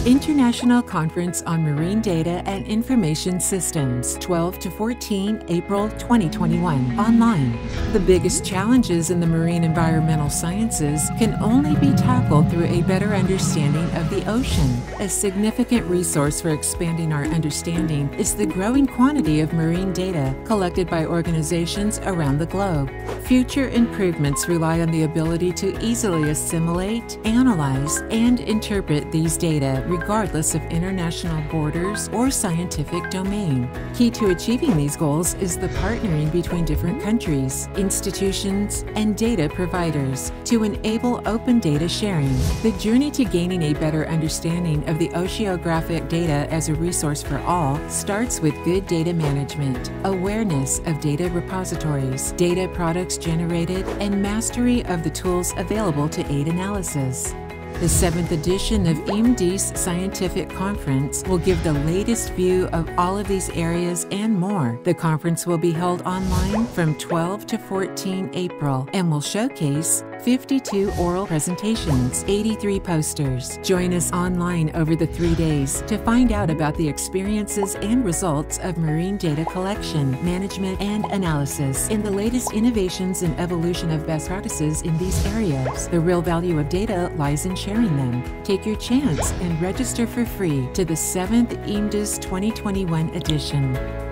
International Conference on Marine Data and Information Systems, 12 to 14 April 2021, online. The biggest challenges in the marine environmental sciences can only be tackled through a better understanding of the ocean. A significant resource for expanding our understanding is the growing quantity of marine data collected by organizations around the globe. Future improvements rely on the ability to easily assimilate, analyze, and interpret these data regardless of international borders or scientific domain. Key to achieving these goals is the partnering between different countries, institutions, and data providers to enable open data sharing. The journey to gaining a better understanding of the oceanographic data as a resource for all starts with good data management, awareness of data repositories, data products generated, and mastery of the tools available to aid analysis. The 7th edition of IMDIS Scientific Conference will give the latest view of all of these areas and more. The conference will be held online from 12 to 14 April and will showcase 52 oral presentations, 83 posters. Join us online over the 3 days to find out about the experiences and results of marine data collection, management, and analysis, and the latest innovations and evolution of best practices in these areas. The real value of data lies in sharing them. Take your chance and register for free to the 7th IMDIS 2021 edition.